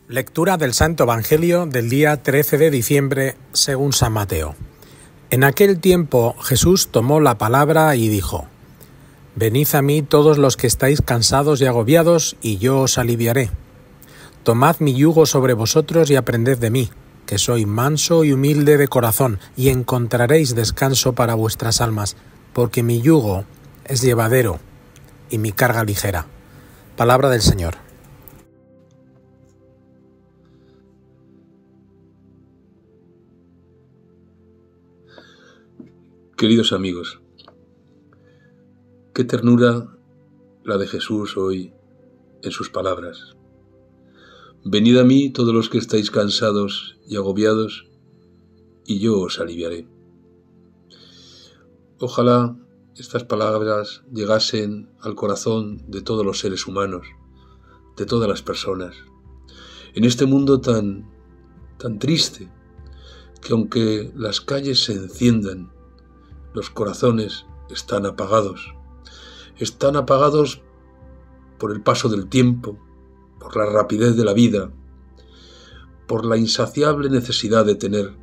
Lectura del Santo Evangelio del día 13 de diciembre según San Mateo. En aquel tiempo Jesús tomó la palabra y dijo: Venid a mí todos los que estáis cansados y agobiados, y yo os aliviaré. Tomad mi yugo sobre vosotros y aprended de mí, que soy manso y humilde de corazón, y encontraréis descanso para vuestras almas, porque mi yugo es llevadero y mi carga ligera. Palabra del Señor. Queridos amigos, qué ternura la de Jesús hoy en sus palabras. Venid a mí todos los que estáis cansados y agobiados, y yo os aliviaré. Ojalá estas palabras llegasen al corazón de todos los seres humanos, de todas las personas, en este mundo tan triste, que aunque las calles se enciendan, los corazones están apagados por el paso del tiempo, por la rapidez de la vida, por la insaciable necesidad de tener,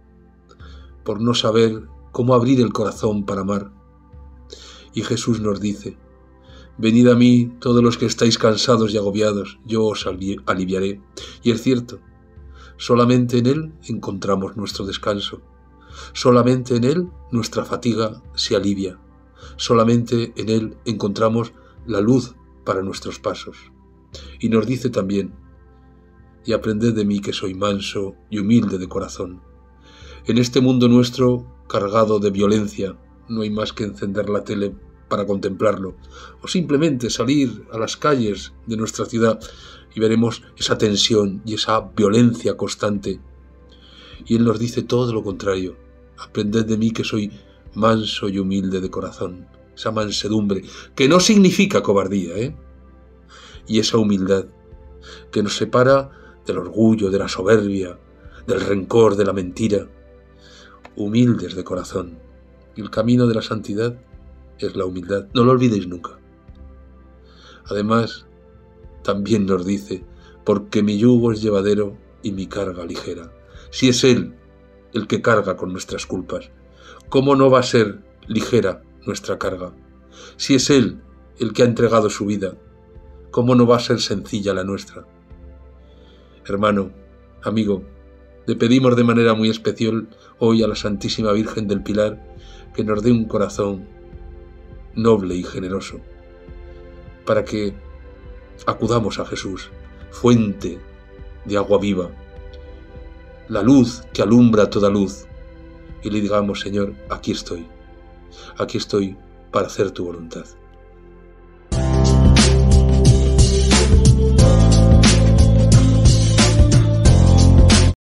por no saber cómo abrir el corazón para amar. Y Jesús nos dice: venid a mí todos los que estáis cansados y agobiados, yo os aliviaré. Y es cierto, solamente en Él encontramos nuestro descanso. Solamente en Él nuestra fatiga se alivia. Solamente en Él encontramos la luz para nuestros pasos. Y nos dice también: y aprended de mí, que soy manso y humilde de corazón. En este mundo nuestro cargado de violencia, no hay más que encender la tele para contemplarlo, o simplemente salir a las calles de nuestra ciudad y veremos esa tensión y esa violencia constante. Y Él nos dice todo lo contrario: aprended de mí, que soy manso y humilde de corazón. Esa mansedumbre, que no significa cobardía, y esa humildad, que nos separa del orgullo, de la soberbia, del rencor, de la mentira. Humildes de corazón. Y el camino de la santidad es la humildad. No lo olvidéis nunca. Además, también nos dice: porque mi yugo es llevadero y mi carga ligera. Si es Él el que carga con nuestras culpas, ¿cómo no va a ser ligera nuestra carga? Si es Él el que ha entregado su vida, ¿cómo no va a ser sencilla la nuestra? Hermano, amigo, le pedimos de manera muy especial hoy a la Santísima Virgen del Pilar que nos dé un corazón noble y generoso, para que acudamos a Jesús, fuente de agua viva, la luz que alumbra toda luz, y le digamos: Señor, aquí estoy para hacer tu voluntad.